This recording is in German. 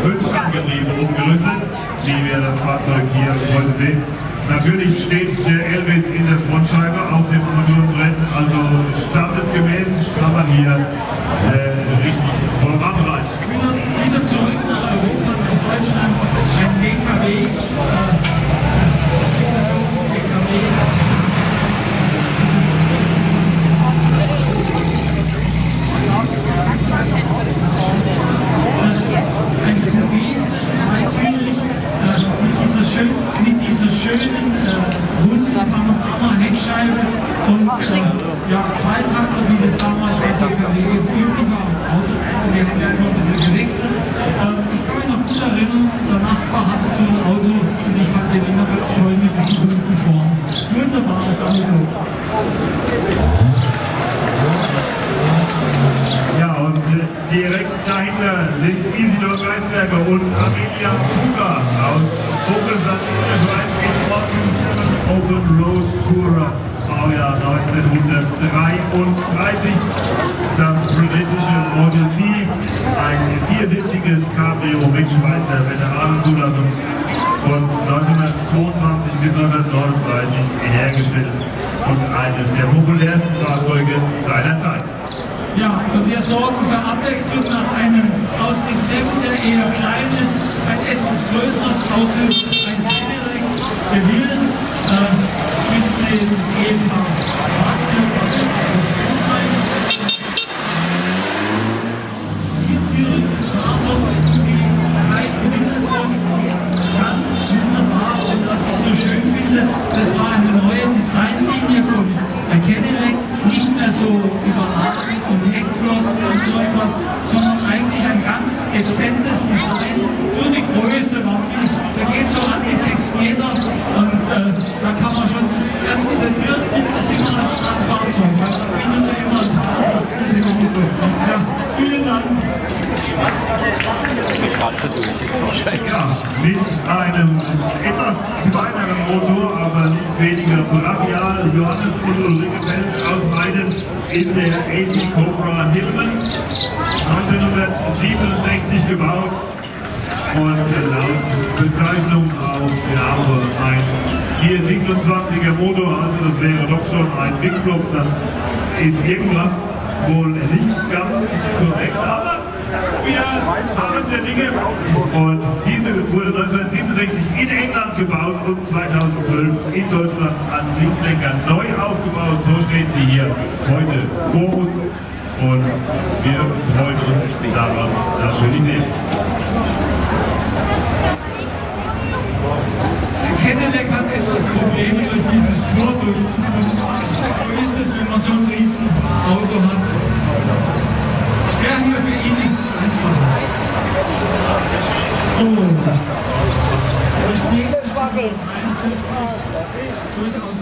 5 Angetriebe umgerüstet, wie wir das Fahrzeug hier heute sehen. Natürlich steht der Elvis in der Frontscheibe auf dem Motorenbrett, also standesgemäß kann man hier richtig voll rein. Wieder zurück nach Europa, nach Deutschland, ein PKW. Mit dieser schönen runden Panorama-Heckscheibe und ja, Zweitakter, wie das damals bei PKW üblich war. Wir haben ja noch ein bisschen gewechselt. Ich kann mich noch gut erinnern, der Nachbar hatte so ein Auto und ich fand den immer ganz toll mit diesen runden Formen. Wunderbares Auto. Ja, und direkt dahinter sind Isidor Geisberger und Amelia Fuga aus Vogelsang in der Schweiz in Orten Open Road Tourer, Baujahr 1933. Das britische Model T, ein 4-sitziges Cabrio mit Schweizer Veteranenzulassung von 1922 bis 1939 hergestellt und eines der populärsten Fahrzeuge seiner Zeit. Ja, und wir sorgen für Abwechslung nach einem aus den 7, der eher klein ist, ein etwas größeres Auto, ein Cadillac DeVille mit dem Ehepaar Wagner versetzt auf Fußheim. Hier direkt das Auto, die breiten Mittelpfosten, ganz wunderbar. Und was ich so schön finde, das war eine neue Designlinie von Cadillac, nicht mehr so überladen und Heckflossen und so etwas, sondern eigentlich ein ganz dezentes Design. Nur die Größe, man sieht, da geht so an die 6 Meter und da kann man schon, das nimmt es immer als Stadtfahrzeug, weil da findet man immer ein paar Platz in dem Auto. Ja, vielen Dank. Ich ratze durch jetzt wahrscheinlich. Ja, mit einem etwas kleineren Motor, aber nicht weniger brachial. Johannes und Ulrike Fels aus Meiden in der AC Cobra Hillman, 1967 gebaut und laut Bezeichnung auf der Haube ein 427er Motor, also das wäre doch schon ein Big Block, dann ist irgendwas wohl nicht ganz korrekt, aber wir haben der Dinge und diese wurde 1967 in England gebaut und 2012 in Deutschland als Linkslenker neu aufgebaut. So steht sie hier heute vor uns und wir freuen uns daran natürlich sehr. Cadillac hat etwas Probleme durch dieses Tor durchzukommen. So ist es, wenn man so ein riesen Auto hat. Ja, hier für ihn ist es einfach. So. Das nächste ist 53.